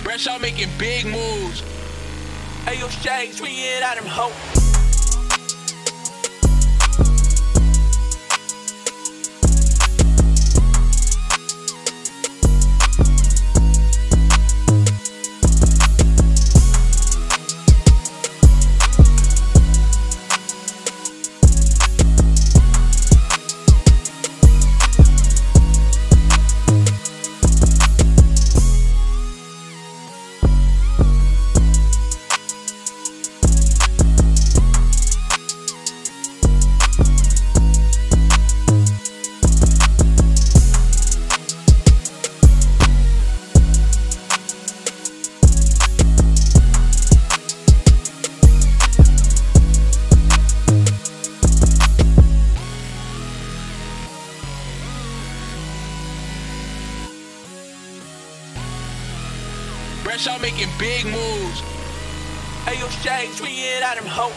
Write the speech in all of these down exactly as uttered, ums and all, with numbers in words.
Fresh out making big moves. Hey, yo, Shakes, we in out them hoes. Fresh out making big moves. Hey, yo, Shakes, we in out them hoes.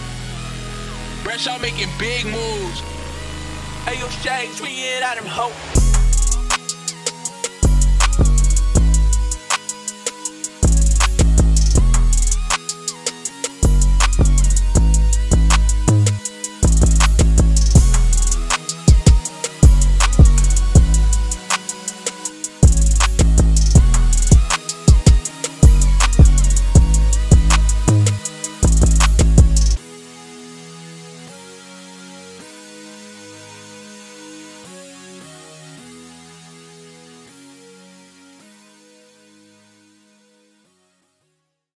Fresh out making big moves. Hey, yo, Shakes, we in out them hoes.